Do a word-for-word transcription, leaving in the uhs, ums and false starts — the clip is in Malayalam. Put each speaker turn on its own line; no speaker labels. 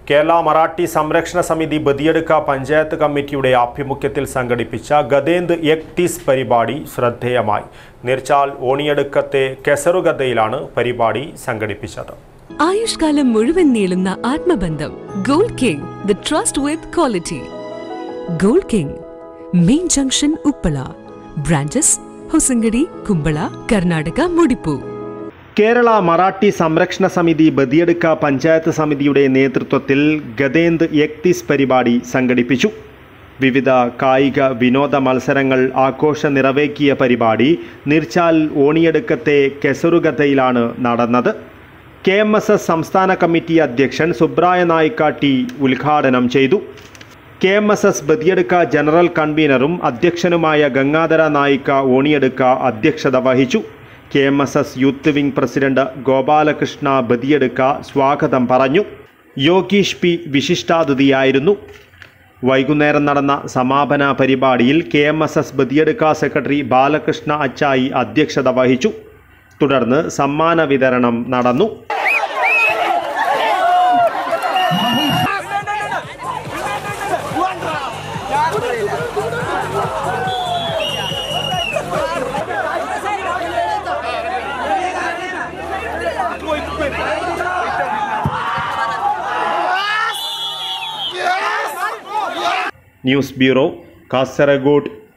കേരള മറാഠി സംരക്ഷണ സമിതി ബദിയടുക്ക പഞ്ചായത്ത് കമ്മിറ്റിയുടെ ആഭിമുഖ്യത്തിൽ സംഘടിപ്പിച്ച ഗദേന്ദ് എക് തീസ് പരിപാടി ശ്രദ്ധേയമായി. നീർച്ചാൽ ഓണിയടുക്കത്തെ കെസറുഗദയിലാണ് പരിപാടി സംഘടിപ്പിച്ചത്.
ആയുഷ്കാലം മുഴുവൻ നീളുന്ന ആത്മബന്ധം. Gold king, the trust with quality. Gold king, main junction Uppala. Branches Hosangadi, Kumbala, Karnataka, Mudippu.
Kerala Marathi സംരക്ഷണ സമിതി ബദിയടുക്ക പഞ്ചായത്ത് സമിതിയുടെ നേതൃത്വത്തിൽ ഗദേന്ദ് എക് തീസ് പരിപാടി സംഘടിപ്പിച്ചു. വിവിധ കായിക വിനോദ മത്സരങ്ങൾ ആഘോഷ നിറവേക്കിയ പരിപാടി നീർച്ചാൽ ഓണിയടുക്കത്തെ കെസറുഗദയിലാണ് നടന്നത്. കെ എം എസ് എസ് സംസ്ഥാന കമ്മിറ്റി അധ്യക്ഷൻ സുബ്രായ നായിക്കാട്ടി ഉദ്ഘാടനം ചെയ്തു. K M S S Badiyadka general കൺവീനറും അധ്യക്ഷനുമായ ഗംഗാധര നായിക്ക ഓണിയടുക്ക അധ്യക്ഷത വഹിച്ചു. K M S S youth wing president Gopalakrishna Badiyadka സ്വാഗതം പറഞ്ഞു. യോഗീഷ് പി വിശിഷ്ടാതിഥിയായിരുന്നു. വൈകുന്നേരം നടന്ന സമാപന പരിപാടിയിൽ K M S S Badiyadka secretary Balakrishna Achayi അധ്യക്ഷത വഹിച്ചു. തുടർന്ന് സമ്മാന വിതരണം നടന്നു. News bureau, Kasaragod.